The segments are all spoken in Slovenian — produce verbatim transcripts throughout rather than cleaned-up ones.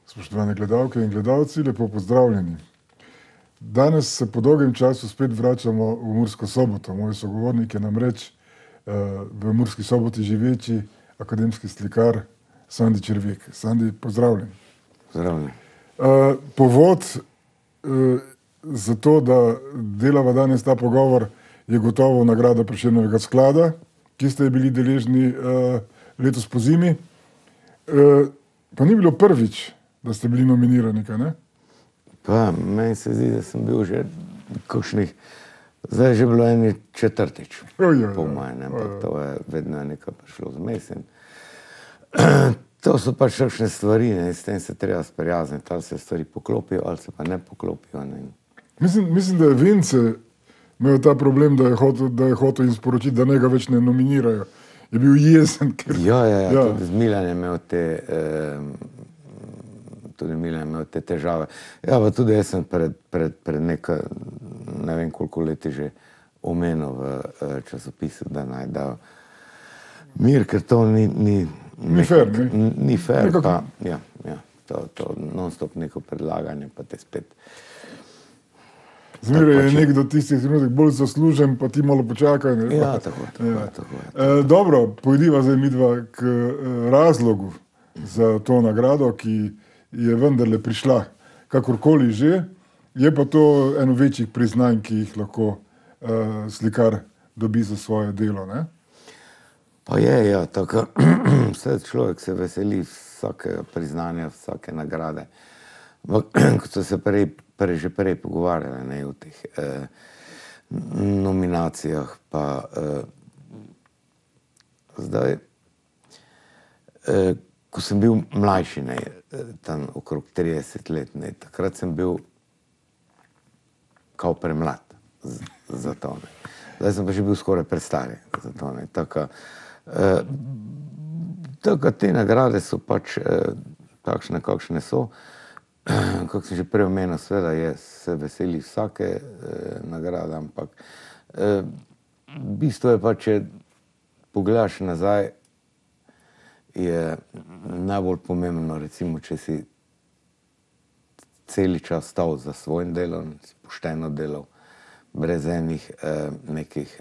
Spoštovane gledalke in gledalci, lepo pozdravljeni. Danes se po dolgem času spet vračamo v Mursko Soboto. Moj sogovornik je namreč v Murski Soboti živeči akademski slikar Sandi Červek. Sandi, pozdravljen. Pozdravljen. Povod za to, da delava danes ta pogovor, je gotovo nagrada Prešernovega sklada, ki ste bili deležni letos pozimi. Pa ni bilo prvič, da ste bili nominirani, kaj ne? Pa, meni se zdi, da sem bil že kakšnih, zdaj je že bilo eni četrtič, po mojem, ampak to je vedno nekaj prišlo zmes. To so pač kakšne stvari, s tem se treba sprijazniti, ali se stvari poklopijo, ali se pa ne poklopijo. Mislim, da je Vince imel ta problem, da je hotel jim sporočiti, da njega več ne nominirajo. Je bil jezen. Ja, ja, tudi z Milan je imel te tudi Milan je imel te težave. Ja, pa tudi jaz sem pred nekaj, ne vem koliko leti že omenil v časopisu, da naj dajo mir, ker to ni Ni fair, ne? Ni fair, pa ja, ja, to non-stop neko predlaganje, pa te spet. Zmeraj je nekdo tistih trenutek bolj zaslužen, pa ti malo počakaj. Ja, tako, tako. Dobro, pojdiva zdaj midva k razlogu za to nagrado, ki je vendarle prišla kakorkoli že. Je pa to eno večjih priznanj, ki jih lahko slikar dobi za svoje delo, ne? Pa je, ja, tako. Vse človek se veseli vsakega priznanja, vsake nagrade. Kot so se prej že prej pogovarjali, ne, v teh nominacijah, pa zdaj, ko sem bil mlajši, ne, tam okrog trideset let, ne, takrat sem bil kao premlad za to, ne. Zdaj sem pa že bil skoraj prestari za to, ne, tako. Tako te nagrade so pač takšne, kakšne so. Kako sem že prej omenil, seveda je, se veseli vsake nagrade, ampak bistvo je pa, če pogledaš nazaj, je najbolj pomembno, recimo, če si celi čas stal za svojim delom, si pošteno delal, brez enih nekih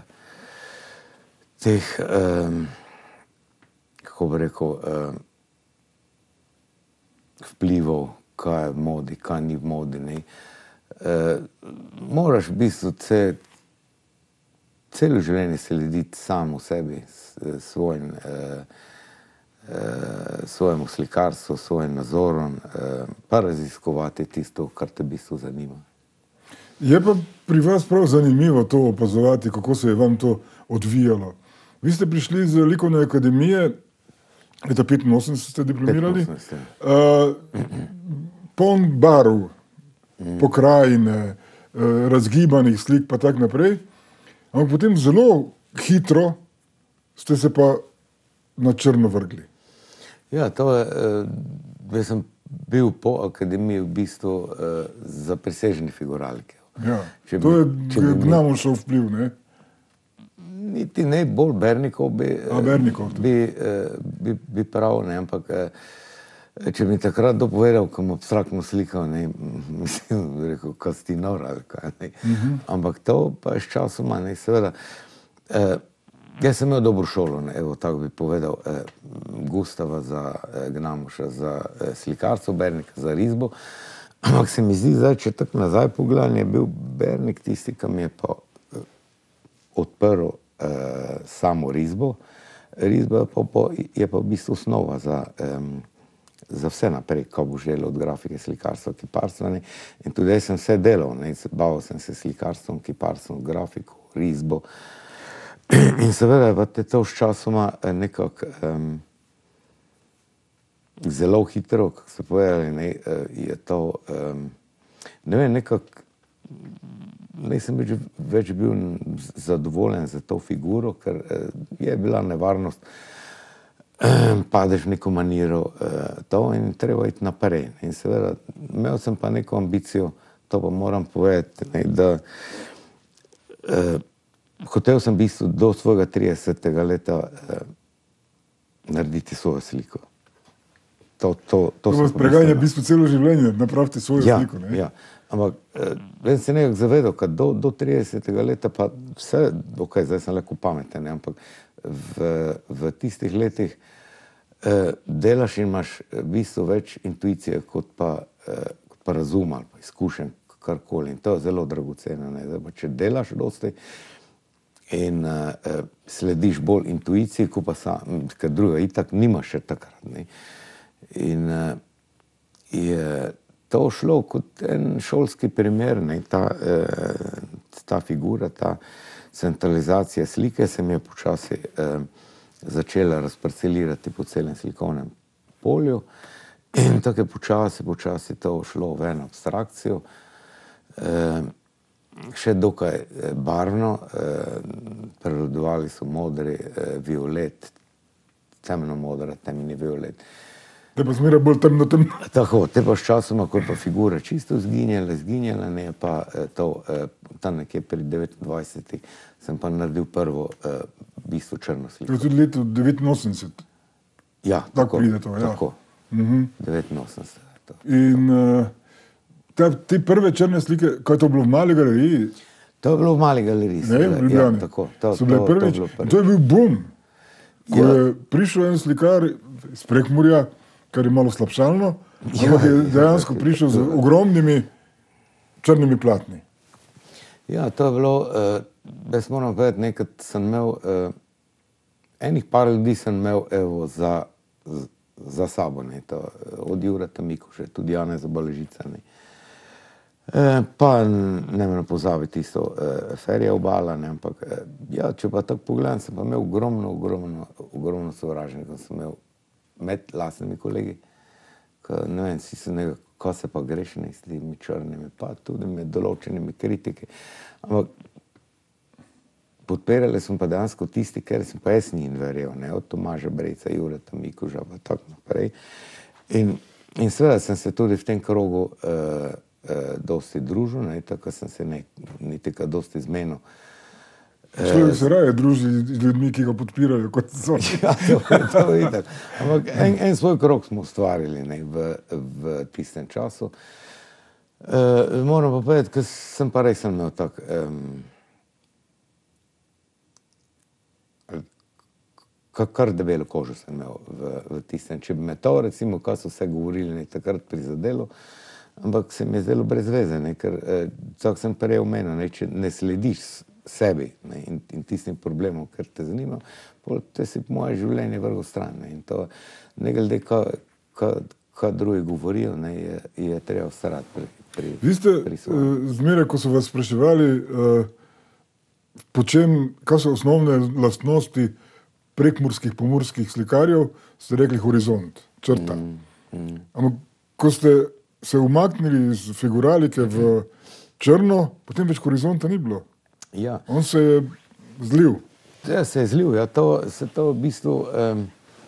teh, kako bi rekel, vplivov, kaj je v modi, kaj ni v modi, ne. Moraš v bistvu celo življenje slediti samo sebi, svojim, svojemu slikarstvu, svojim nazorom, pa raziskovati tisto, kar te v bistvu zanima. Je pa pri vas prav zanimivo to opazovati, kako se je vam to odvijalo. Vi ste prišli z likovne akademije, leta petinosemdeset ste diplomirali, poln barv, pokrajine, razgibanih slik pa tak naprej, ampak potem zelo hitro ste se pa na črno vrgli. Ja, to je, jaz sem bil po akademiji v bistvu zapriseženi figuralke. Ja, to je Gnamonšov vpliv, ne? Niti ne, bolj Bernikov bi, bi, bi, bi prav, ne, ampak če mi takrat dopovedal, ko sem abstraktno slikal, ne, mislim, rekel, kaj si ti nor, ali kaj, ne. Ampak to pa je s časoma, ne, seveda. Jaz sem imel dobro šolo, ne, evo, tako bi povedal, Gustava za Gnamoša, za slikarstvo, Bernika za risbo, ampak se mi zdi, zdaj, če tako nazaj pogledam, je bil Bernik tisti, ki mi je pa odprl samo risbo. Risba je pa v bistvu osnova za za vse naprej, ko boš delal od grafike, slikarstva, kiparstva, ne. In tudi jaz sem vse delal, ne, bavil sem se slikarstvom, kiparstvom, grafiko, risbo. In seveda pa te to s časoma nekako zelo hitro, kako ste povedali, ne, je to, ne vem, nekako nisem več bil zadovoljen za to figuro, ker je bila nevarnost, padeš v neko maniro to in treba iti naprej. In seveda, imel sem pa neko ambicijo, to pa moram povedati, ne, da hotel sem v bistvu do svojega tridesetega leta narediti svojo sliko. to, to, to, to vas preganja v bistvu celo življenje, napraviti svojo ja, sliko. Ne? Ja, ampak jaz se nekako zavedal, da do, do tridesetega leta pa vse, ok, zdaj sem lahko pameten, ne? Ampak v, v tistih letih eh, delaš in imaš v bistvu več intuicije kot pa, eh, kot pa razum ali pa izkušenj, karkoli. In to je zelo dragoceno. Ne? Zdaj, pa, če delaš dosti in uh, slediš bolj intuiciji, ko pa sam, ker druga itak nima še takrat. Ne? In uh, je to šlo kot en šolski primer, ne? Ta, uh, ta figura, ta centralizacija slike se mi je počasi uh, začela razparcelirati po celem slikovnem polju in tako je počasi, počasi to šlo v eno abstrakcijo. Uh, še dokaj barvno, uh, prevladovali so modri, uh, violet, temno modra, temni violet. Te pa zmeraj bolj temno, temno. Tako, te pa s časoma, ko je pa figura čisto zginjala, zginjala, ne pa uh, to, uh, tam nekje pri devetindvajsetih sem pa naredil prvo uh, bistvo črno sliko. To je tudi leto devetinosemdeset. Ja, tako, tako pride to, ja. Tako, uh-huh. devetinosemdeset. To. In uh, te, te prve črne slike, kaj je to bilo v Mali galeriji? To je bilo v Mali galeriji. Ne, v Ljubljani. Ja, tako, to, so bile to, prvič. To, to je bil boom, ko ja. je prišel en slikar iz Prekmurja, kar je malo slabšalno, ja. Ampak je dejansko prišel z ogromnimi črnimi platni. Ja, to je bilo, uh, jaz moram povedati, nekaj sem imel, uh, enih par ljudi sem imel evo, za, za sabo, ne, to, od Jureta Mikuša, tudi Janeza Baležica, ne. Uh, pa ne morem pozabiti tisto uh, Ferija Obala, ne, ampak uh, ja, če pa tako pogledam, sem pa imel ogromno, ogromno, ogromno sovražnikov, sem imel med lastnimi kolegi, ka, ne vem, si se nekaj, ko se pa grešni s temi črnimi, pa tudi med določenimi kritiki. Ampak podpirali sem pa dejansko tisti, ker sem pa jaz njim verjel, ne, od Tomaža Brejca, Jureta Mikuža, pa tako naprej. In, in seveda sem se tudi v tem krogu uh, uh, dosti družil, ne, tako sem se ne, niti kaj dosti zmenil. Človek se raje druži z ljudmi, ki ga podpirajo, kot so. Ja, to, to je tako. Ampak en, en svoj krog smo ustvarili, ne, v, v tistem času. Uh, moram pa povedati, ker sem pa res imel tak, um, kar debelo kožo sem imel v, v tistem. Če bi me to, recimo, kaj so vse govorili, ne, takrat prizadelo, ampak se mi je zelo brez veze, ne, ker uh, tako sem prej omenil, ne, če ne slediš sebi, ne, in, in tistim problemom, ker te zanima, te si moje življenje vrgo stran. Ne, in to ne glede, kaj, kaj, kaj drugi govorijo, ne, je, je treba starati pri, pri, Vi ste, pri svojem. Zmeraj, ko so vas spraševali, uh, po čem, kaj so osnovne lastnosti prekmurskih, pomurskih slikarjev, ste rekli horizont, črta. Mm, mm. Ampak, ko ste se umaknili iz figuralike v črno, potem več horizonta ni bilo. Ja. On se je zlil. Ja, se je zlil, ja, to se to v bistvu, um,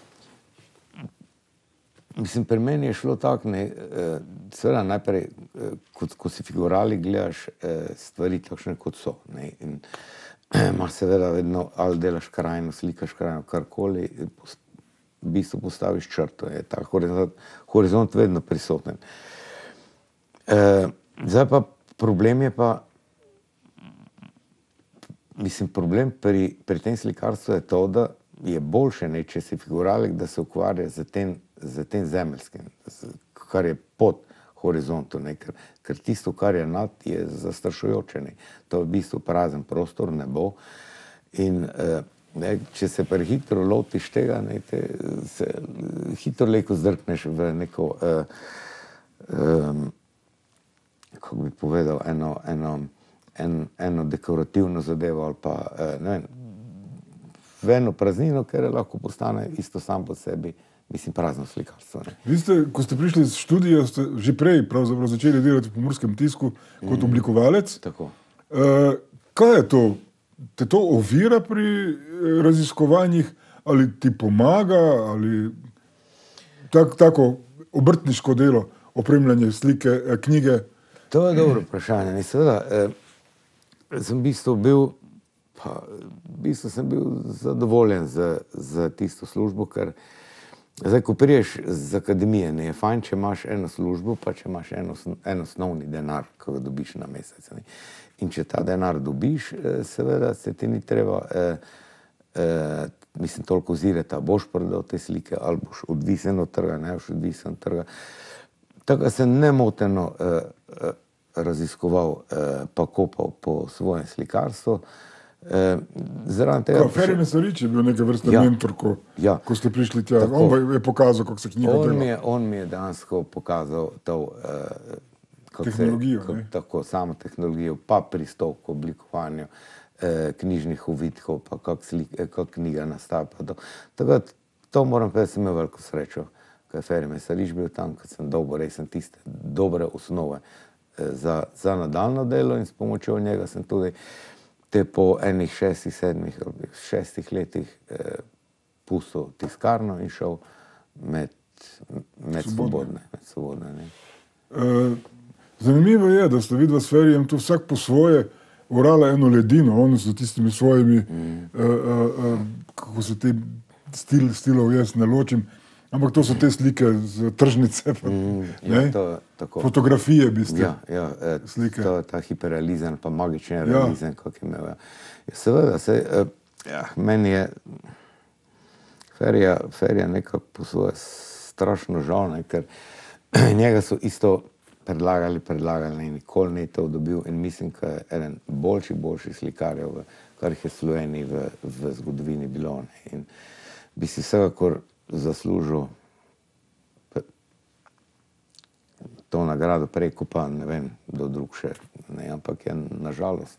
mislim, pri meni je šlo tako, ne, uh, seveda najprej, uh, ko, ko si figurali, gledaš uh, stvari takšne, kot so, ne, in imaš seveda vedno, ali delaš krajino, slikaš krajino, karkoli, v bistvu postaviš črto, je ta horizont, horizont vedno prisoten. Uh, zdaj pa problem je pa, mislim, problem pri, pri tem slikarstvu je to, da je boljše, ne, če si figuralik, da se ukvarja z tem, z tem zemeljskim, kar je pod horizontom, ne, ker, ker tisto, kar je nad, je zastrašujoče, ne. To je v bistvu prazen prostor, nebo. In eh, ne, če se prehitro lotiš tega, ne, te, se hitro leko zdrkneš v neko, eh, eh, kako bi povedal, eno, eno En, eno dekorativno zadevo ali pa ne vem, v eno praznino, ker lahko postane isto sam po sebi, mislim, prazno slikarstvo. Ne. Vi ste, ko ste prišli iz študija, ste že prej pravzaprav začeli delati v Pomurskem tisku kot mm. oblikovalec. Tako. Uh, kaj je to? Te to ovira pri raziskovanjih ali ti pomaga ali tak, tako obrtniško delo, opremljanje slike, knjige? To je dobro vprašanje. Ne, seveda, eh, sem v bistvu bil, pa, v bistvu sem bil zadovoljen z, z tisto službo, ker Zdaj, ko priješ z akademije, ne je fajn, če imaš eno službo, pa če imaš en, osno, en osnovni denar, ko ga dobiš na mesec. Ne. In če ta denar dobiš, seveda se ti ni treba, eh, eh, mislim, toliko ozirati, a boš prodal te slike, ali boš odvisen od trga, ne boš odvisen od trga. Tako sem nemoteno eh, eh, raziskoval, eh, pa kopal po svojem slikarstvu. Eh, tega, Ferij Mesarič je bil neke vrste ja, mentor, ko, ja, ko ste prišli tja. Tako, on je pokazal, kako se knjiga on dela. Mi je, on mi je dejansko pokazal to, eh, tehnologijo, se, kako, tako, samo tehnologijo, pa pristop k oblikovanju eh, knjižnih uvitkov, pa kako, slik, eh, kako knjiga nastaja. To, tako, to moram povedati, sem imel veliko srečo, ko je Ferij Mesarič bil tam, ko sem dobil res tiste dobre osnove eh, za, za nadaljno delo in s pomočjo njega sem tudi te po enih šestih, sedmih, šestih letih eh, pustil tiskarno in šel med, med svobodne. Med svobodne ne. Uh, zanimivo je, da ste vidva s Ferijem tu vsak po svoje orala eno ledino, oni so tistimi svojimi, mm. uh, uh, uh, kako se te stil, stilov jaz ne ločim, ampak to so te slike z tržnice, pa, mm, ja, to, tako. Fotografije bi ste. Ja, ja, eh, slike. To, ta hiperrealizem, pa magični realizem, ja. Kako imel. Ja. Seveda, se, eh, ja, meni je Ferija, Ferija nekako po svoje strašno žal, ne, ker njega so isto predlagali, predlagali in nikoli ni to dobil in mislim, da je eden boljši, boljši slikarjev, kar jih je Sloveniji v, v zgodovini bilo. Ne. In bi si vsekakor zaslužil to nagrado preko pa, ne vem, do drug še, ne, ampak je nažalost.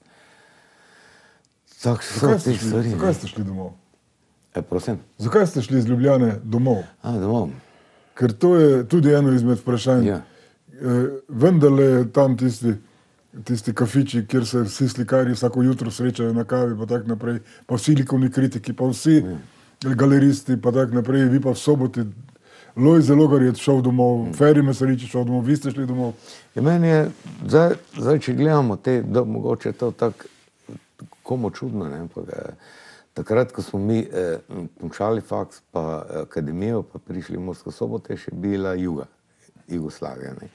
Tako so te stvari. Zakaj ste šli domov? E, prosim? Zakaj ste šli iz Ljubljane domov? A, domov. Ker to je tudi eno izmed vprašanj. Ja. E, vendarle je tam tisti, tisti kafiči, kjer se vsi slikarji vsako jutro srečajo na kavi, pa tak naprej, pa vsi likovni kritiki, pa vsi ja. galeristi, pa tak naprej, vi pa v soboti. Lojze Logar je šel domov, mm. Ferij Mesarič je šel domov, vi ste šli domov. Ja, meni je, zdaj, zdaj, če gledamo te, da mogoče to tako komu čudno, ne, ampak takrat, ko smo mi eh, končali faks, pa akademijo, pa prišli v Mursko Soboto, je še bila Juga, Jugoslavija. Ne.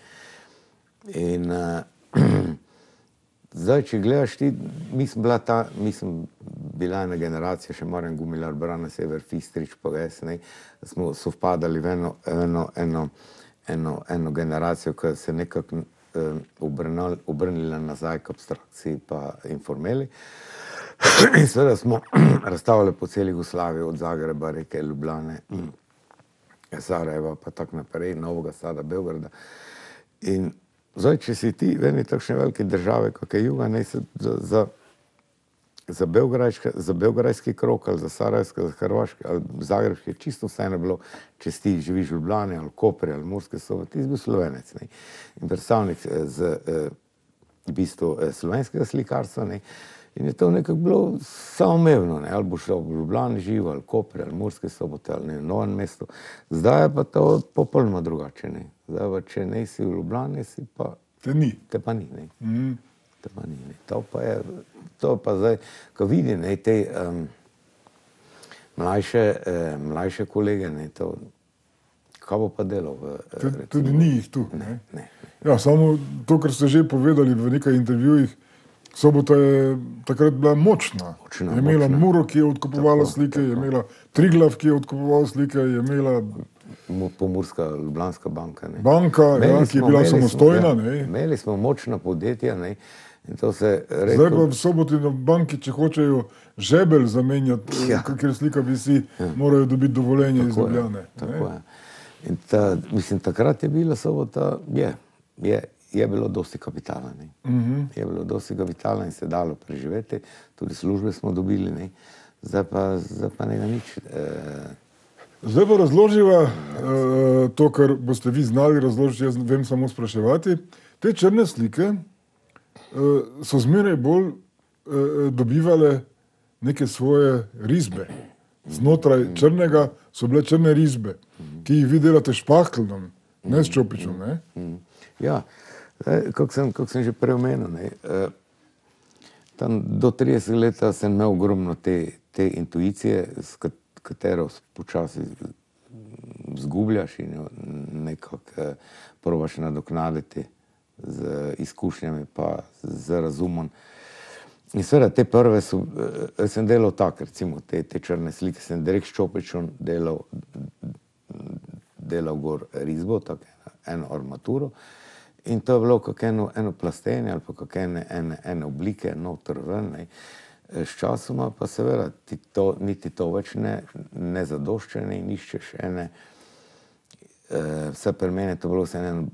In eh, zdaj, če gledaš ti, mi sem bila ta, mi sem bila ena generacija, še Marjan Gumilar, Brane Sever, Fistrič, pa ves, ne, smo sovpadali v eno, eno, eno, eno, eno generacijo, ki se nekako eh, obrnila nazaj k abstrakciji pa informeli. In seveda smo razstavljali po celi Jugoslaviji, od Zagreba, Reke, Ljubljane, Sarajeva, pa tako naprej, Novega Sada, Beograda. In zdaj, če si ti v eni takšne velike države, kak je Juga, ne, se za, za, za, za belgrajski krok, ali za Sarajevski, za Hrvaški, ali Zagrebski, čisto vseeno bilo, če ti živiš v Ljubljani, ali Kopri, ali Murske Sobote, ti si bil Slovenec. Ne. In predstavnik z eh, v bistvu eh, slovenskega slikarstva, ne. In je to nekako bilo samoumevno, ne, ali bo šel v Ljubljani živo, ali Kopri, ali Murske Sobote, ali ne, v Novem mestu. Zdaj je pa to popolnoma drugače, ne. Zdaj pa, če ne si v Ljubljani, si pa... Te ni. Te pa ni, ne. Mm. Te pa ni, ne. To pa je, to pa zdaj, ko vidi, ne, te um, mlajše, eh, mlajše kolege, ne, to, kaj bo pa delal v... Recimo, tudi ni jih tu, ne. Ne, ne. Ja, samo to, kar ste že povedali v nekaj intervjujih, Sobota je takrat bila močna. močna je imela močna. Muro, ki je odkupovala tako, slike, tako. je imela Triglav, ki je odkupoval slike, je imela... Pomurska, Ljubljanska banka. Ne. Banka, ja, ki je bila samostojna. Smo, ja, imeli smo močna podjetja. Ne. In to se rekel... Zdaj pa v Soboti na banki, če hočejo žebelj zamenjati, ja. ker slika visi, ja. morajo dobiti dovoljenje iz Ljubljane. Tako je. In ta, mislim, takrat je bila Sobota, je, je, je bilo dosti kapitala. Ne. Uh-huh. Je bilo dosti kapitala in se dalo preživeti, tudi službe smo dobili, ne. Zdaj pa, zdaj pa nekaj nič. Eh, Zdaj pa razloživa uh, to, kar boste vi znali razložiti, jaz vem samo spraševati. Te črne slike uh, so zmeraj bolj uh, dobivale neke svoje risbe. Znotraj črnega so bile črne risbe, ki jih vi delate špahtlom, ne s čopičem. Ne? Ja, kako sem, kak sem že prej omenil, ne, tam do trideset leta sem imel ogromno te, te intuicije, s katero počasi zgubljaš in jo nekako uh, probaš nadoknaditi z izkušnjami pa z razumom. In seveda te prve so, uh, sem delal tako, recimo te, te črne slike, sem direkt s Čopičem delal, delal gor risbo, tako eno armaturo. In to je bilo kako eno, eno plastenje ali pa kako ene, ene, ene oblike noter ven. Ne. S časoma pa seveda ti to, niti to več ne, ne zadošče in iščeš ene, eh, vse pri meni to bilo vse eno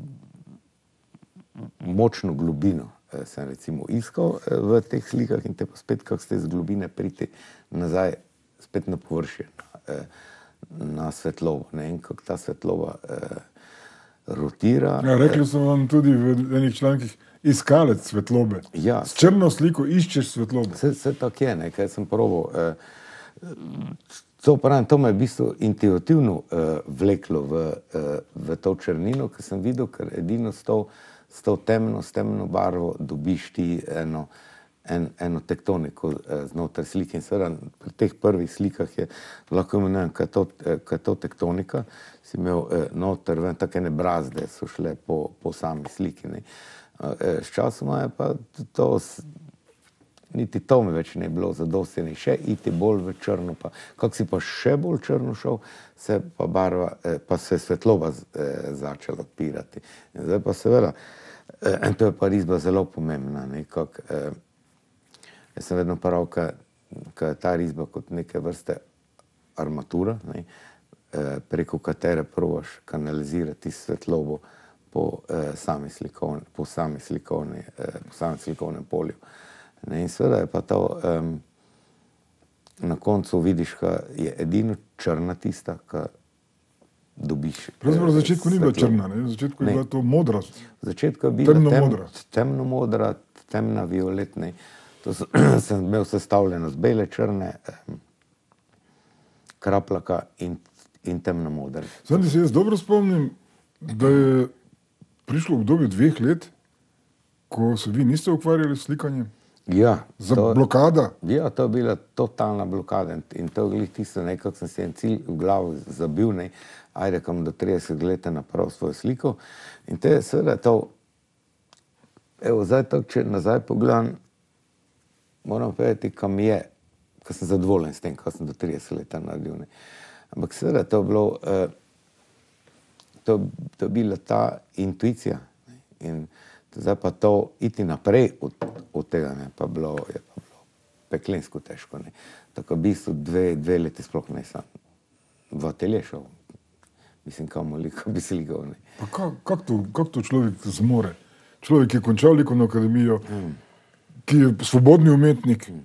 močno globino. Eh, sem recimo iskal eh, v teh slikah in te pa spet kako ste iz globine priti nazaj spet na površje, na, eh, na svetlobo. Ne. In kako ta svetlova eh, rotira. Ja, rekli so vam tudi v enih člankih iskalec svetlobe. Ja, s črno sliko iščeš svetlobo. Vse, vse tako je, kaj sem probal. Eh, to, pravim, to me je v bistvu intuitivno eh, vleklo v, eh, v to črnino, ker sem videl, ker edino s to, s to temno, s temno barvo dobiš ti eno, en, eno tektoniko eh, znotraj slike. In seveda pri teh prvih slikah je lahko imenujem, kaj to, eh, kaj to tektonika, si imel eh, noter ven, takene brazde so šle po, po sami sliki. Ne. S časoma je pa to, niti to mi več ne bilo zadostjeno, še iti bolj v črno, pa kako si pa še bolj črno šel, se pa barva, pa se svetloba začela odpirati. In zdaj pa seveda, in to je pa risba zelo pomembna, nekak, jaz sem vedno prav, ka je ta risba kot neke vrste armatura, ne, preko katere probaš kanalizirati svetlobo po eh, sami slikovni, po sami slikovni, eh, po samem slikovnem polju. Ne, in seveda je pa to, um, na koncu vidiš, da je edino črna tista, ki dobiš. Pravzaprav v začetku ni bila črna, ne? V začetku je ne. bila to modrast. V začetku je bila temno tem, modra. temno modra, temna violetna. To so, sem imel sestavljeno z bele, črne, um, kraplaka in, in temno modre. Zdaj, se jaz dobro spomnim, da je prišlo obdobje dveh let, ko se vi niste ukvarjali s slikanjem? Ja. Za to, blokada? Ja, to je bila totalna blokada in to je tisto, nekako sem si en cilj v glavu zabil, ne, ajde, kam do trideset let naprav svojo sliko. In te seveda to, evo, zdaj to, če nazaj pogledam, moram povedati, kam je, ko sem zadovoljen s tem, ko sem do trideset let naredil. Ne. Ampak seveda to je bilo, uh, To, to je bila ta intuicija in zdaj pa to iti naprej od, od tega, ne, pa bilo, je pa bilo peklensko težko. Ne. Tako v bistvu dve, dve leti sploh ne sem v atelje šel. Mislim, kamo liko bi se ligal. Ne. Pa kak, kak, to, kak to človek zmore? Človek je končal likovno akademijo, mm. ki je svobodni umetnik. Mm.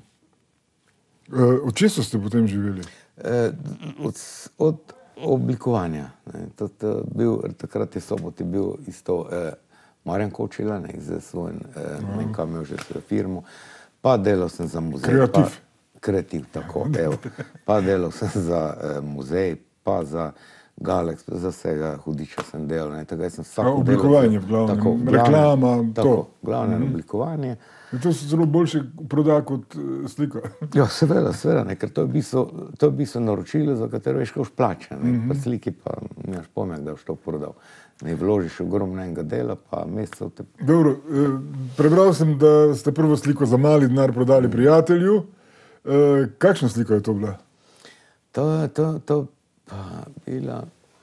E, od česa ste potem živeli? E, od, od oblikovanja. Ne. To, to bil, takrat je sobot je bil isto eh, Marjan Kočila, ne, z svojim, eh, no. ne, kam imel že svojo firmo, pa delal sem za muzej. Kreativ. Pa, kreativ, tako, evo. Pa delal sem za eh, muzej, pa za Galex, za vsega hudiča sem delal. Ne, tako sem vsako delal. Oblikovanje v glavnem, tako, reklama, tako, to. Glavne Mm-hmm. oblikovanje. In to se zelo boljše proda kot uh, slika. Ja, seveda, seveda, ne, ker to je v bistvu, to je v bistvu naročilo, za katero veš, kako plača. Mm-hmm. Pri sliki pa nimaš pojma, da boš to prodal. Ne vložiš ogromnega dela, pa mesecev te... Dobro, eh, prebral sem, da ste prvo sliko za mali denar prodali prijatelju. Eh, kakšna slika je to bila? To je to, to pa bila...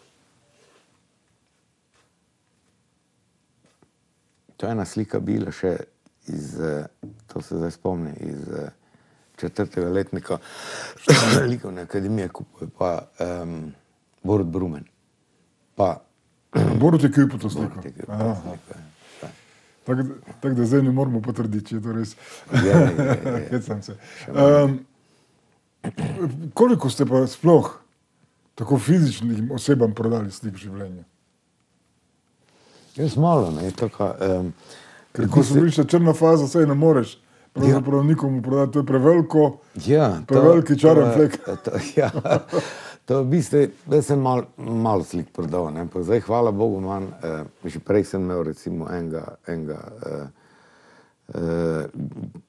To je ena slika bila še iz, to se zdaj spomni, iz četrtega letnika likovne akademije, kupuje pa um, Borut Brumen. Pa... Borut je kupil to sliko? Borut je kupil to sliko, ja. Tako tak, da zdaj ne moramo potrditi, če je to res. Je, je, je. Hecam se. Um, koliko ste pa sploh tako fizičnim osebam prodali slik življenja? Jaz malo, ne, tako... Um, Ker ko so bili še črna faza, saj ne moreš pravzaprav ja. nikomu prodati, to je preveliko, ja, preveliki čaren flek. To, ja, to v bistvu, jaz sem malo mal slik prodal, ne, ampak zdaj, hvala Bogu, manj, eh, že prej sem imel recimo enega, enega eh, eh,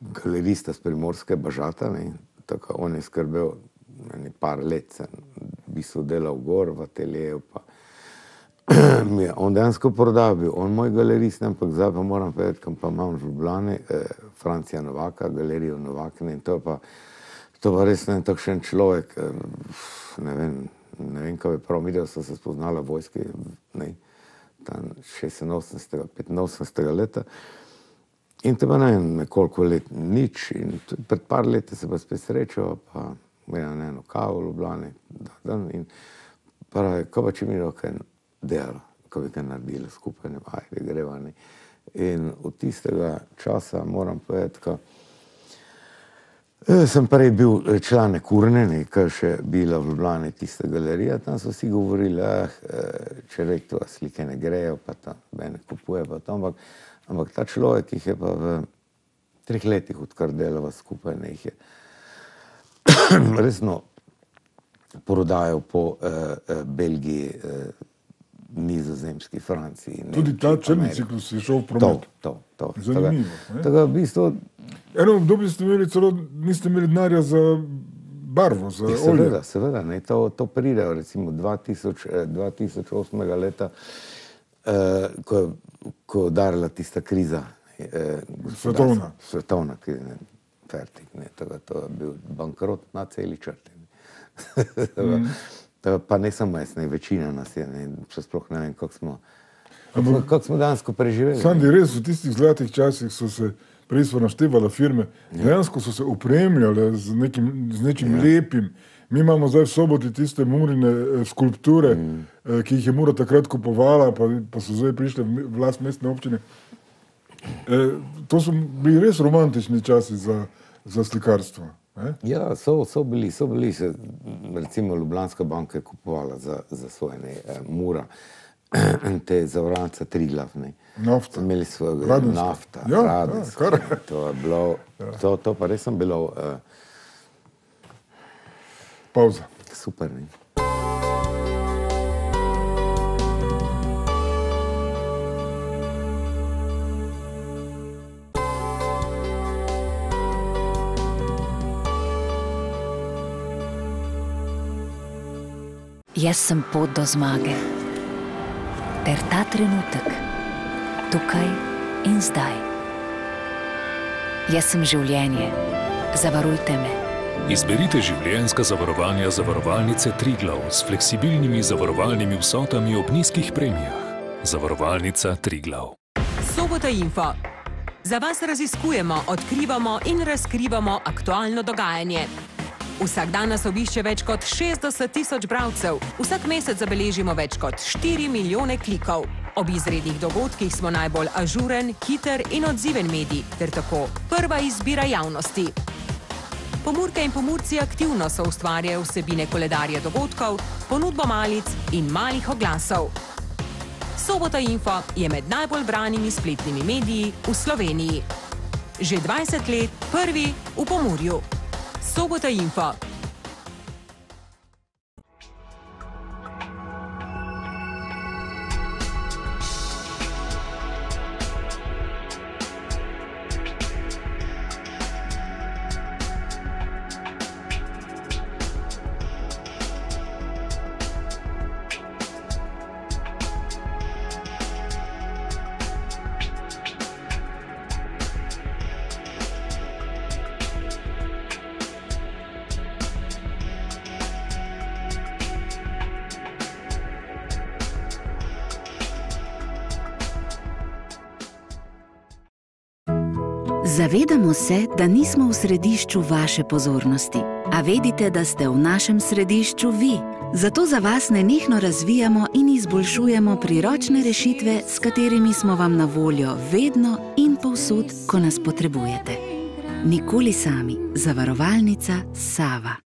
galerista z Primorske, Bažata, ne, tako on je skrbel, ne, par let sem v bistvu delal gor v ateljeju, pa mi je on dejansko prodal bil, on moj galerist, ampak zdaj pa moram povedati, kam pa imam v Ljubljani, eh, Francija Novaka, galerijo Novakine in to pa, to pa res ne takšen človek, eh, ne vem, ne vem, kaj je prav, videl so se spoznala vojske, ne, tam šestinosemdesetega, petinosemdesetega leta in te pa ne vem, nekoliko let nič in pred par leti se pa spet srečal, pa imel eno kavo v Ljubljani dan in pravi, ko pa če mi kaj delalo, ko bi kaj naredili skupaj, ne, ajde, greva, ne. In od tistega časa moram povedati, ko sem prej bil članek Urne, ne, ko še bila v Ljubljani tista galerija, tam so vsi govorili, ah, če rek to slike ne grejo, pa tam mene kupuje, pa to, ampak, ampak ta človek jih je pa v treh letih, odkar delava skupaj, ne, jih je resno prodajal po uh, Belgiji, uh, Nizozemski, Franciji. Tudi ta črni ciklus je šel v promet. To, to, to. Zanimivo. Tako v bistvu... Eno obdobje ste imeli celo, niste imeli denarja za barvo, za olje. Seveda, seveda, ne, to, to pride, recimo dva tisoč osmega leta, eh, ko, ko je udarila tista kriza. Eh, svetovna. Svetovna kriza, fertik, ne, tako to je bil bankrot na celi črti. mm. Pa ne samo jaz, ne, večina nas je, ne, še sploh ne vem, kako smo, kako, kako smo dansko preživeli. Sandi, res v tistih zlatih časih so se, prej smo naštevala firme, dejansko so se opremljale z, nekim, z nečim ja. lepim. Mi imamo zdaj v Soboti tiste Murine skulpture, mm. ki jih je Mura takrat kupovala, pa, pa so zdaj prišle v vlast mestne občine. E, to so bili res romantični časi za, za slikarstvo. Eh? Ja, so, so bili, so bili se, recimo Ljubljanska banka je kupovala za, za svoje, ne, Mura, te zavarovalnice Triglav, ne. Nafta. Imeli svojega nafta, ja, Radenska, ja, to je bilo, ja. to, to pa res sem bilo uh, pauza. Super, ne. Jaz sem pot do zmage, ter ta trenutek, tukaj in zdaj. Jaz sem življenje, zavarujte me. Izberite življenjska zavarovanja zavarovalnice Triglav s fleksibilnimi zavarovalnimi vsotami ob nizkih premijah. Zavarovalnica Triglav. Sobota Info. Za vas raziskujemo, odkrivamo in razkrivamo aktualno dogajanje. Vsak dan nas obišče več kot šestdeset tisoč bralcev, vsak mesec zabeležimo več kot štiri milijone klikov. Ob izrednih dogodkih smo najbolj ažuren, hiter in odziven medij, ter tako prva izbira javnosti. Pomurke in pomurci aktivno so ustvarjajo vsebine koledarja dogodkov, ponudbo malic in malih oglasov. Sobota Info je med najbolj branimi spletnimi mediji v Sloveniji. Že dvajset let prvi v Pomurju. Sobota Info. Zavedamo se, da nismo v središču vaše pozornosti, a vedite, da ste v našem središču vi. Zato za vas nenehno razvijamo in izboljšujemo priročne rešitve, s katerimi smo vam na voljo vedno in povsod, ko nas potrebujete. Nikoli sami. Zavarovalnica Sava.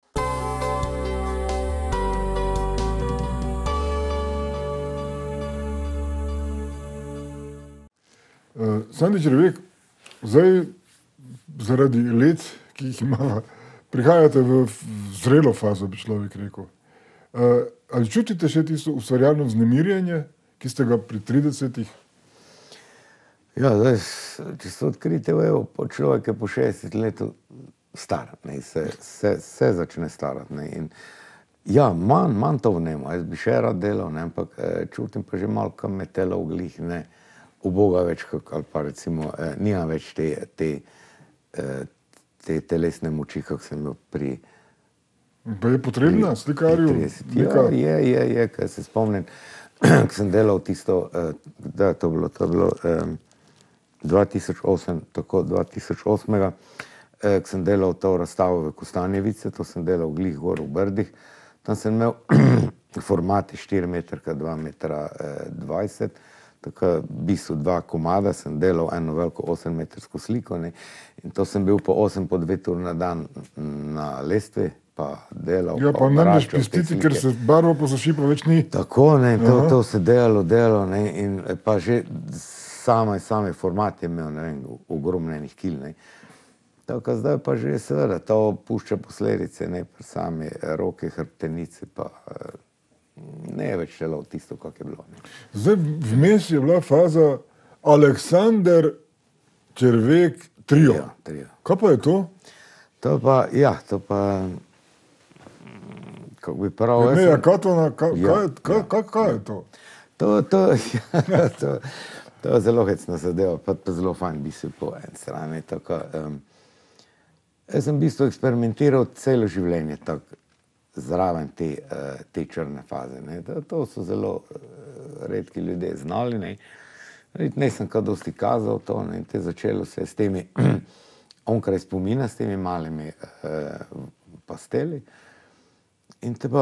Uh, Sandi Červek, zdaj zaradi let, ki jih imamo, prihajate v zrelo fazo, bi človek rekel. Uh, ali čutite še tisto ustvarjalno vznemirjenje, ki ste ga pri tridesetih? Ja, zdaj, če se odkrite, po človek je po šestdeset letu star, ne, se, se, se začne starati. Ne, in Ja, manj, manj to vnemo. Jaz bi še rad delal, ne, ampak eh, čutim pa že malo, kam me telo v glih, ne, uboga več, kak, ali pa recimo, eh, nimam več te, te, eh, te telesne moči, kak sem imel pri... Pa je potrebna slikarju? Ja, je, je, je, ker se spomnim, ko sem delal tisto, eh, da to bilo, to bilo eh, dva tisoč osem, tako dva tisoč osmega, eh, ko sem delal to razstavo v Kostanjevice, to sem delal glih gor v Brdih, tam sem imel formati štiri metra krat dva metra dvajset, tako v bistvu dva komada, sem delal eno veliko osemmetrsko sliko, ne, in to sem bil po osem, po dve ur na dan na lestvi, pa delal. Ja, pa ne moreš pustiti, ker se barva posuši, pa več ni. Tako, ne, to, to se delalo, delalo, ne, in pa že same, same format je imel, ne vem, ogromnenih kil, ne. Tako, zdaj pa že seveda, to pušča posledice, ne, pri same roke, hrbtenice, pa ne je več telo tisto, kak je bilo. Ne. Zdaj, vmes je bila faza Aleksander Červek trio. Ja, trio. Kaj pa je to? To pa, ja, to pa, kako bi prav... Ne, ja, Katona, kaj, Ja, kaj, kaj, kaj, kaj je to? To, to, ja, to, to je zelo hecna zadeva, pa, pa zelo fajn bi se po en strani, tako... Um, Jaz sem v bistvu eksperimentiral celo življenje tako zraven te, te črne faze. Ne. To, to so zelo redki ljudje znali. Ne, ne sem kaj dosti kazal to, ne. Te začelo se s temi onkraj spomina, s temi malimi eh, pasteli. In te pa...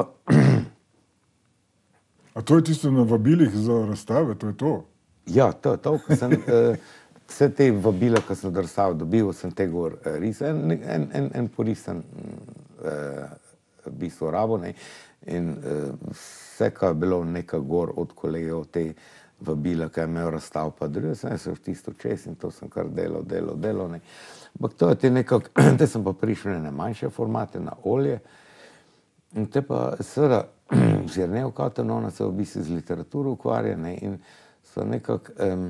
A to je tisto na vabilih za razstave, to je to? Ja, to je to, ko sem... Eh, Vse te vabila, ko sem razstav dobil, sem te gor risal, en, en, en, en porisan eh, v bistvu rabo, ne, in eh, vse, kar je bilo nekaj gor od kolegov te vabila, ki je imel razstav, pa drugo, sem se v tisto čez in to sem kar delal, delal, delal, ne. Ampak to je te nekako, te sem pa prišel na manjše formate, na olje, in te pa seveda, Žernev Katon, ona se v bistvu z literaturo ukvarja, ne, in so nekako... Um,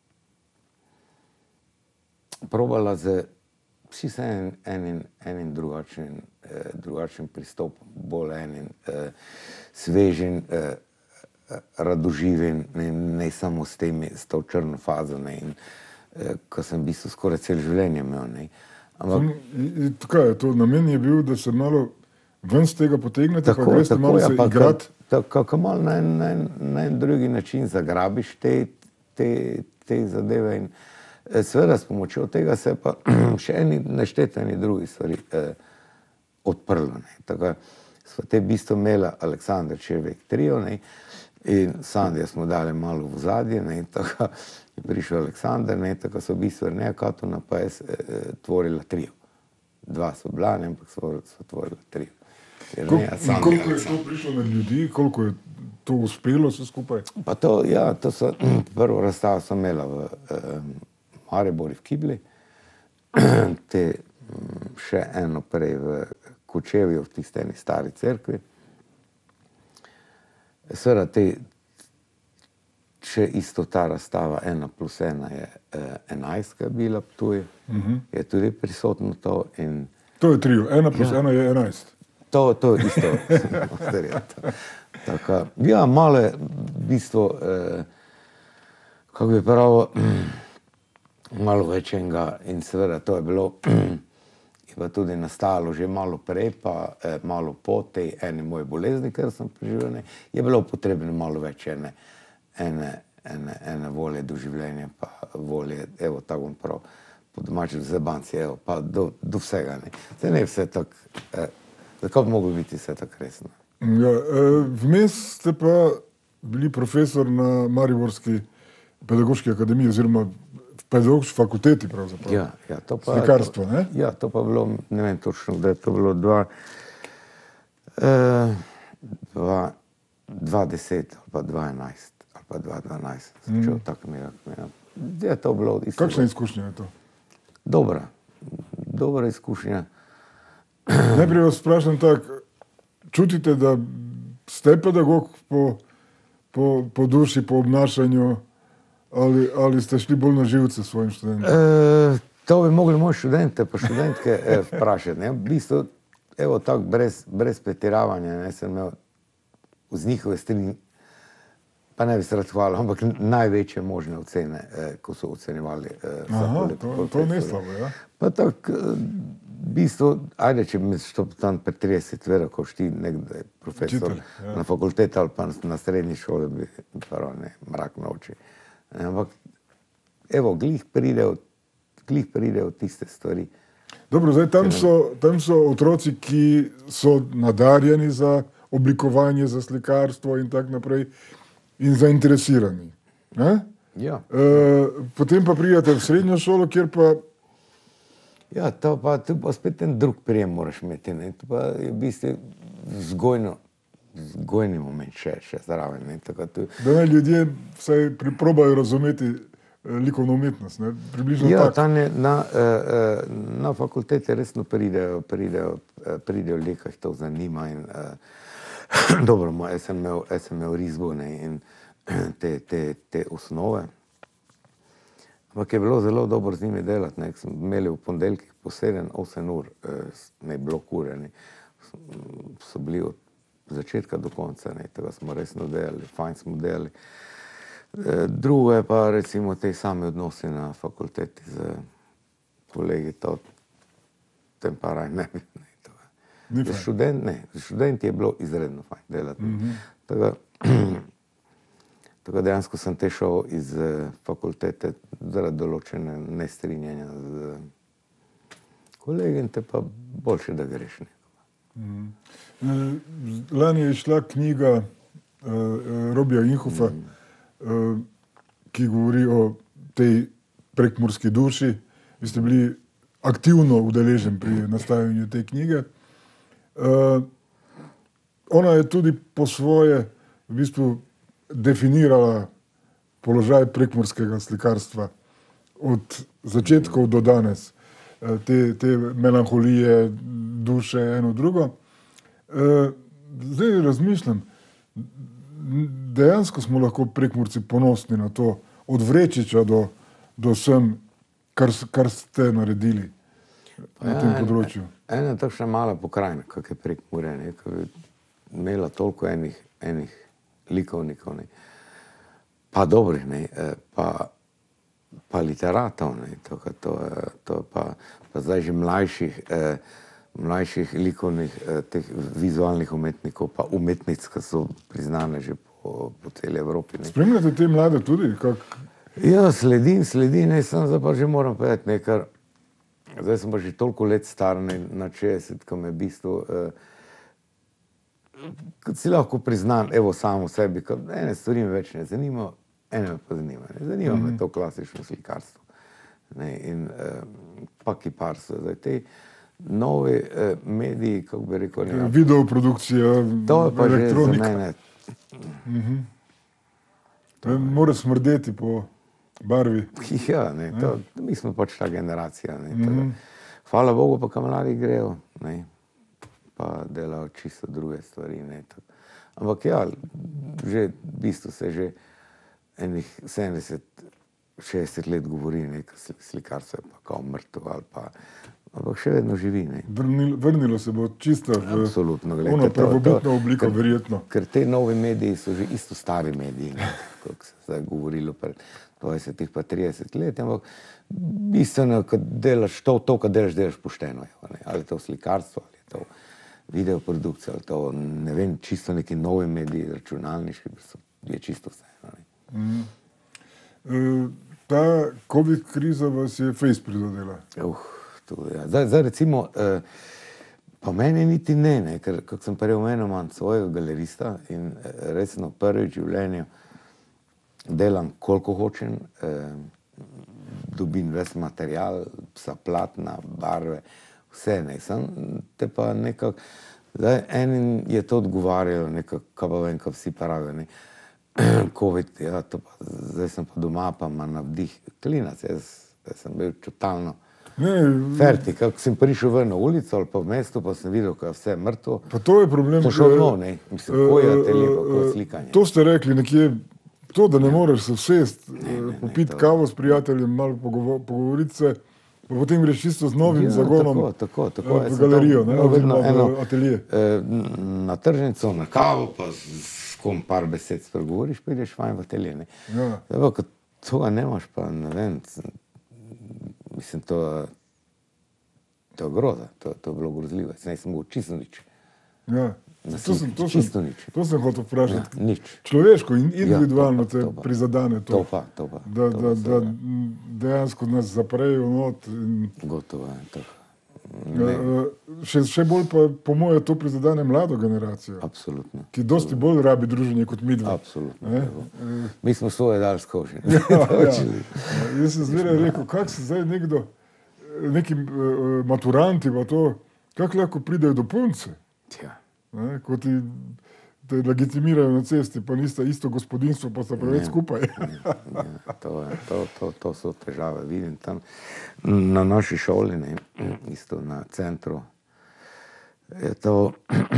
probala z čisto enim, enim, enim drugačnim, eh, drugačnim pristopom, bolj enim eh, svežim, eh, radoživim, ne, ne samo s temi, s to črno fazo, ne, in eh, ko sem v bistvu skoraj cel življenje imel, ne. Ampak... Sem, kaj je to, namen je bil, da se malo ven z tega potegnete, tako, pa greste tako, malo ja, se pa, igrati? Tako, kako malo na en, na, en, na en drugi način zagrabiš te, te, te zadeve in seveda s pomočjo tega se pa še eni nešteteni drugi stvari eh, odprlo. Ne. Tako smo te v bistvu imeli Aleksander Červek trio, ne, in Sandija smo dali malo v zadje, ne, in tako je prišel Aleksander, ne, tako so v bistvu Žerneja Katona pa je eh, tvorila trio. Dva so bila, ne, ampak so, so tvorila trio. Žerneja, Sandija, koliko je to prišlo na ljudi, koliko je to uspelo vse skupaj? Pa to, ja, to so, prvo razstavo sem imela v eh, Maribori v Kibli, te še eno prej v Kočevju, v tiste eni stari cerkvi. Seveda te, še isto ta razstava ena plus ena je enajstka bila v Ptuju, uh-huh. je tudi prisotno to in... To je trio, ena plus ja. ena je enajst. To, to je isto. Tako, ja, malo je v bistvu, eh, kako bi pravo, malo večjega in seveda to je bilo, je pa tudi nastalo že malo prej, pa eh, malo po tej eni moje bolezni, ker sem preživel, je bilo potrebno malo več ene, ene, ene, ene volje do življenja, pa volje, evo, tako bom prav, po domačem zebanci, evo, pa do, do vsega, ne. Zdaj ne vse tako, eh, tako bi moglo biti vse tako resno. Ja, eh, vmes ste pa bili profesor na Mariborski pedagoški akademiji, oziroma pedagoški fakulteti pravzaprav. Ja, ja, to pa... Slikarstvo, ne? Ja, to pa bilo, ne vem točno, da je to bilo dva, eh, dva, dva deset ali pa dva enajst ali pa dva dvanajst. Začel mm. tako nekako. Je to bilo isto. Kakšna izkušnja je to? Dobra, dobra izkušnja. Najprej vas vprašam tako, čutite, da ste pedagog po, po, po duši, po obnašanju, ali, ali ste šli bolj na živce s svojim študentom? E, to bi mogli moji študente pa študentke eh, vprašati. Ne? V bistvu evo tako, brez, brez pretiravanja, ne, sem imel z njihove strani, pa ne bi se rad hvalil, ampak največje možne ocene, eh, ko so ocenjevali. Eh, Aha, to, to ne slabo, ja. Pa tako, eh, v bistvu, ajde, če bi me što tam pred trideset vera, ko šti nekdaj profesor Učitelj, ja. na fakulteti ali pa na srednji šoli, bi prav, ne, mrak noči. Ne, ampak, evo, glih pridejo, glih pridejo tiste stvari. Dobro, zdaj tam so, tam so otroci, ki so nadarjeni za oblikovanje, za slikarstvo in tak naprej in zainteresirani. Ne? Ja. E, potem pa pridete v srednjo šolo, kjer pa Ja, to pa, to pa spet en drug prijem moraš imeti, ne, to pa je v bistvu vzgojno, vzgojni moment še, še zraven, ne, tako tu. da naj ljudje vsaj priprobajo razumeti eh, likovno umetnost, ne, približno Ja, tako. ta ne, na, eh, na fakultete resno pridejo, pridejo, eh, pridejo ljudje, ki jih to zanima in eh, dobro, mo, jaz sem imel, jaz sem imel risbo, ne, in te, te, te osnove. Ampak je bilo zelo dobro z njimi delati, ne, smo imeli v ponedeljkih po sedem, osem ur, eh, ne, blok ure, ne, so bili od začetka do konca, ne, tega smo resno delali, fajn smo delali. E, drugo je pa recimo te same odnose na fakulteti z kolegi, to tem pa raj ne bi, ne, to. Ni Za fajn. študent, ne, za študenti je bilo izredno fajn delati. Mhm. Tako, tako dejansko sem te šel iz eh, fakultete zaradi določene nestrinjanja z kolegi in te pa boljše, da greš. Ne. Eh, Lani je išla knjiga uh, Robija Inhofa, mm. uh, ki govori o tej prekmurski duši. Vi ste bili aktivno udeleženi pri nastajanju te knjige. Uh, ona je tudi po svoje v bistvu definirala položaj prekmurskega slikarstva od začetkov do danes. Te, te melanholije, duše, eno drugo. E, zdaj razmišljam, dejansko smo lahko Prekmurci ponosni na to, od Vrečiča do, do sem, kar, kar ste naredili na tem področju. Ena takšna mala pokrajina, kak je Prekmurje, ne, ki bi imela toliko enih, enih likovnikov, ne, pa dobrih, ne, pa pa literatov, ne, to, to, to pa, pa zdaj že mlajših, eh, mlajših likovnih, eh, teh vizualnih umetnikov, pa umetnic, ki so priznane že po, po celi Evropi. Ne. Spremljate te mlade tudi? Kak... Ja, sledim, sledim, ne, sem zdaj pa že moram povedati, ne, ker zdaj sem pa že toliko let star, ne, na šestdeset, ko me v bistvu, eh, kot si lahko priznam, evo samo sebi, ker ene stvari me več ne zanima, ene me pa zanima. Ne. Zanima mm-hmm. me to klasično slikarstvo. Ne, in eh, pa kiparstvo. Zdaj, te novi eh, mediji, kako bi rekel, ne, videoprodukcija, to je pa že za elektronika. mene. Mhm. To mora smrdeti po barvi. Ja, ne, to, mi smo pač ta generacija. Ne, mm-hmm. Hvala Bogu, pa kam mladi grejo, ne, pa delajo čisto druge stvari. Ne, ampak ja, že v bistvu se že enih sedemdeset, šestdeset let govori, ne, slikarstvo je pa kao mrtvo ali pa, ampak še vedno živi. Ne. Vrnilo, vrnilo se bo čisto v Absolutno, glede, ono to- prvobitno to- obliko, ker- verjetno. Ker te novi mediji so že isto stari mediji, ne, kot se zdaj govorilo pred dvajsetih pa trideset let, ampak bistveno, kad delaš to, to, kad delaš, delaš pošteno. Je, ne. Ali je to slikarstvo, ali je to videoprodukcija, ali to, ne vem, čisto neki novi mediji, računalniški, so- je čisto vse. Ne. E, ta COVID kriza vas je fejs prizadela. Uh, to, ja. zdaj, zdaj recimo, eh, pa meni niti ne, ne, ker kako sem prej omenil, imam svojega galerista in eh, resno prvič v življenju delam koliko hočem, eh, dobim ves material, psa platna, barve, vse, ne, sem te pa nekako, zdaj enim je to odgovarjalo, nekako, kaj pa vem, kaj vsi pravijo, ne, COVID, ja, to pa, zdaj sem pa doma, pa ima navdih, klinac, jaz, jaz sem bil totalno Ne, ferti, kako sem prišel ven na ulico ali pa v mestu, pa sem videl, kako je vse mrtvo. pa to je problem. To šlo eh, no, ne, mislim, ko je te lepo, ko je eh, slikanje. To ste rekli nekje, to, da ne moreš se vsest, eh, ne, popiti to- kavo s prijateljem, malo pogovo- pogovoriti se, pa potem greš čisto z novim Ja, zagonom tako, tako, tako. eh, Jaz v sem galerijo, to ne, imel vedno oziroma eno, v atelje. eh, Na tržnico, na kavo, pa s s kom par besed spregovoriš, pa ideš fajn v atelje, ne. Ja. Zdaj pa, ko toga nemaš, pa ne vem, c- mislim, to, to je groza, to, to je bilo grozljivo, jaz nisem mogel čisto nič. Ja. Na To sem, to, sliki, čisto sem, nič. to sem hotel Ja, vprašati. nič. Človeško in individualno Ja, to pa, te to pa. prizadene to, To pa, to pa. da, to da, pa da seveda. dejansko nas zaprejo not. In, Gotovo je to. eh, še, še bolj pa, po moje, to prizadene mlado generacijo, Absolutno. ki dosti bolj rabi druženje kot mi dva. Absolutno. Ne? evo. Mi smo svoje dali skozi. Ja, ja. Jaz sem zmeraj rekel, kako se zdaj nekdo, neki uh, maturanti, pa to, kako lahko pridejo do punce, Ja. ne? Ko ti te legitimirajo na cesti, pa nista isto gospodinstvo, pa sta preveč skupaj. Ja, to, je, to, to, to so težave. Vidim tam na naši šoli, ne, isto na centru. Je to,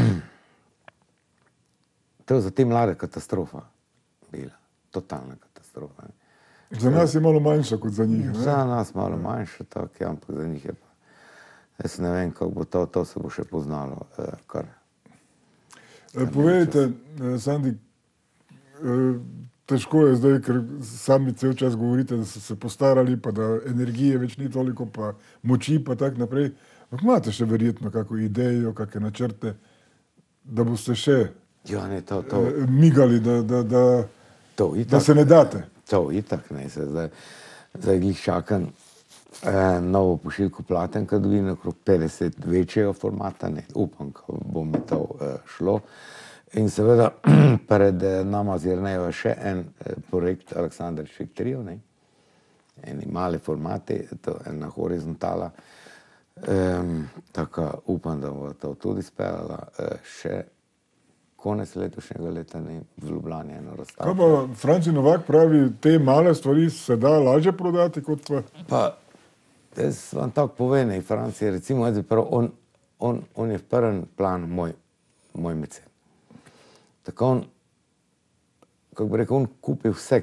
to je za te mlade katastrofa bila. Totalna katastrofa. Ne. Za nas je malo manjša kot za njih. Ne? Za nas malo manjše, tako, ja, ampak za njih je pa. Jaz ne vem, kako bo to, to se bo še poznalo. Eh, kar. E, Povejte, eh, Sandi, eh, težko je zdaj, ker sami cel čas govorite, da so se postarali, pa da energije več ni toliko, pa moči, pa tak naprej. Ampak imate še verjetno kako idejo, kakšne načrte, da boste še Ja, ne, to, to, eh, migali, da, da, da, to, da itak, se ne date. to itak ne, se zdaj, zdaj glih čakam eh, novo pošiljko Platenka, dobim okrog petdeset večjega formata, ne, upam, ko bo mi to eh, šlo. In seveda pred eh, nama z Jernejo je še en eh, projekt Aleksandar Šviktrijev, ne, eni mali formati, to je ena horizontala, um, tako upam, da bo to tudi speljala eh, še konec letošnjega leta, ne, v Ljubljani eno razstavo. Kaj pa Franci Novak pravi, te male stvari se da lažje prodati, kot pa... Pa, jaz vam tako povem, ne, Francija, recimo, jaz bi prav, on, on, on je v prvem planu moj, moj mecen. Tako on, kako bi rekel, on kupi vse,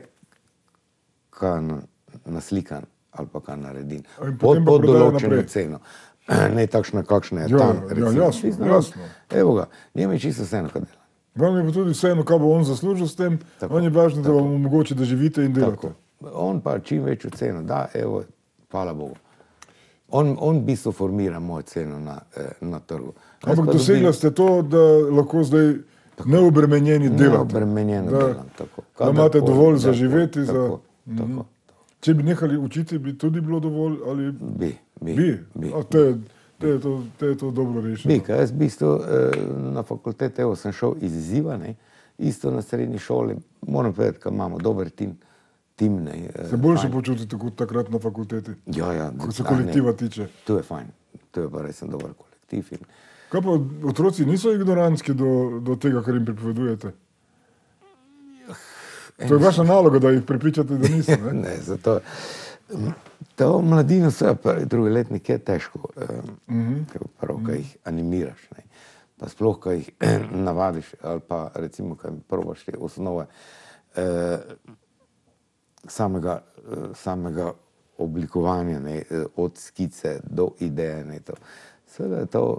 kar na- naslikan ali pa kar naredim. In Pod, potem pa pod prodaja določeno naprej. ceno. Ne takšna, kakšna je Ja, tam, ja, recimo. jasno, Čisto, jasno. Evo ga, njemu je čisto vseeno, kaj dela. Vam je pa tudi vseeno, kaj bo on zaslužil s tem, Tako, on je važno, da vam omogoči, da živite in delate. Tako. On pa čim večjo ceno da, evo, hvala Bogu. On, on v bistvu formira mojo ceno na, eh, na trgu. Jaz Ampak pa dosegla dobim ste to, da lahko zdaj neobremenjeni delate. neobremenjeno Da- delam. Tako. da imate Kadarkoli, dovolj za tako, živeti, za- Tako, tako. Če bi nehali učiti, bi tudi bilo dovolj, ali Bi, bi, bi? bi. A, te, te, je to, te je to dobro rešeno. Bi, kaj jaz v bistvu eh, na fakultete, evo, sem šel iz izziva, ne, isto na srednji šoli, moram povedati, da imamo dober tim, tim ne. eh, Se boljše fajn. počutite kot takrat na fakulteti, Ja, ja. ko se a, kolektiva ne, tiče. To je fajn, to je pa res en dober kolektiv. In, Kaj pa otroci niso ignorantski do, do tega, kar jim pripovedujete? To je vaša naloga, da jih prepričate, da niso. Ne? Ne, zato to mladino, vse prvi, drugi letnik je težko, um, prav, kaj jih animiraš, ne. Pa sploh, kaj jih navadiš, ali pa recimo, kaj probaš te osnove eh, samega, eh, samega oblikovanja, ne, eh, od skice do ideje, ne, to. Seveda je to,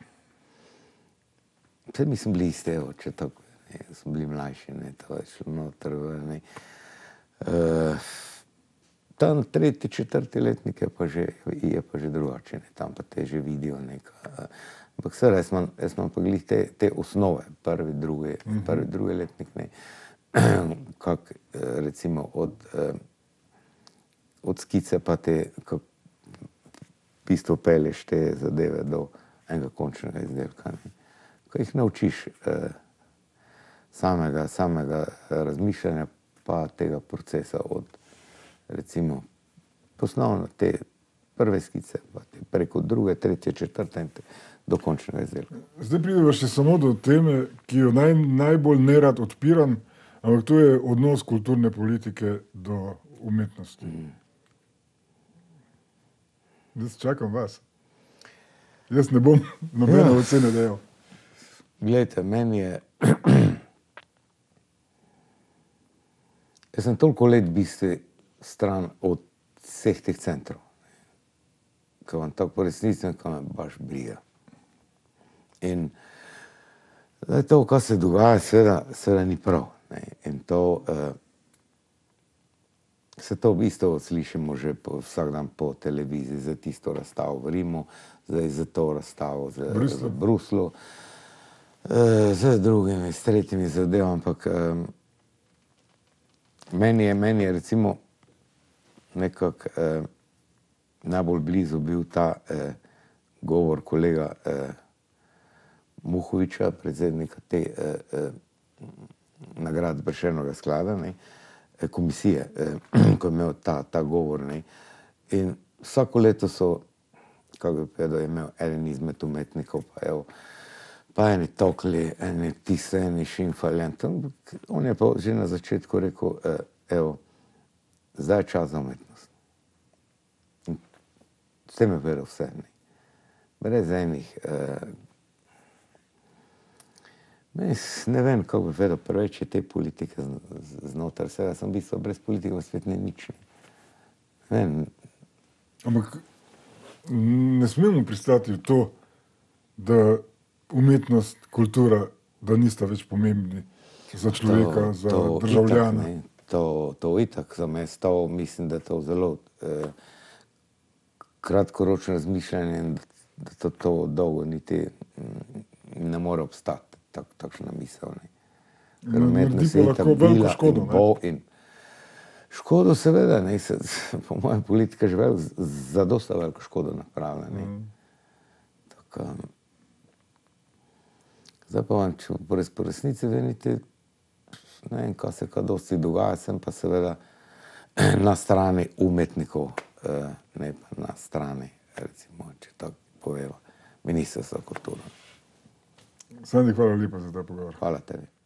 vse mi smo bili iste, evo, če tako, ne, smo bili mlajši, ne, to je šlo noter, ne. Uh, tam tretji, četrti letnik je pa že, je pa že drugače, ne, tam pa te že vidijo neka. Uh, ampak seveda, jaz imam, jaz imam pa glih te, te osnove, prvi, drugi, mm-hmm. prvi, drugi letnik, ne, kak recimo od, uh, od skice pa te, kako v bistvu pelješ te zadeve do enega končnega izdelka, ne. Ko jih naučiš uh, samega, samega razmišljanja, pa tega procesa od, recimo, posnovno te prve skice, pa te preko druge, tretje, četrte in te do končnega izdelka. Zdaj prideva še samo do teme, ki jo naj, najbolj nerad odpiram, ampak to je odnos kulturne politike do umetnosti. Mm. Jaz čakam vas. Jaz ne bom nobene Ja. ocene dejal. Glejte, meni je, jaz sem toliko let v bistvu stran od vseh teh centrov. ko vam tako po resnici, ko me baš briga. In to, kar se dogaja, seveda, seveda ni prav. Ne. In to, uh, se to v bistvu slišimo že po, vsak dan po televiziji, za tisto razstavo v Rimu, zdaj za to razstavo za, Bruslu. za Bruslu, uh, z drugimi, s tretjimi zadevami, ampak um, meni je, meni je recimo nekako uh, najbolj blizu bil ta uh, govor kolega uh, Muhoviča, predsednika te eh, eh, nagrade Prešernovega sklada, ne, eh, komisije, eh, ko je imel ta, ta govor. Ne. In vsako leto so, kako bi povedal, je imel eden izmed umetnikov, pa evo, pa eni tokli, eni tise, eni šimfali. On je pa že na začetku rekel, eh, evo, zdaj je čas za umetnost. In s tem je povedal vse. Ne. Brez enih eh, ne vem, kako bi vedel, preveč je te politike znotraj vsega, sem v bistvu brez politike v svet ne nič. Ne. Ne. Ampak ne smemo pristati v to, da umetnost, kultura, da nista več pomembni za človeka, to, za to državljana. Itak, to, to itak za me to mislim, da to zelo eh, kratkoročno razmišljanje in da to, to dolgo niti ne more obstati. Tak, takšna misel. Ker umetnost je tako bila in bo in škodo seveda, ne, se, po mojem politika že vel, zadosta veliko škodo napravlja. Ne. Mm. Tako, zdaj pa vam, če po, res, po resnici venite, ne vem, kaj se kaj dosti dogaja, sem pa seveda na strani umetnikov, ne pa na strani, recimo, če tako poveva, Ministrstva za kulturo. Sandi, hvala lepa za ta pogovor. Hvala tebi.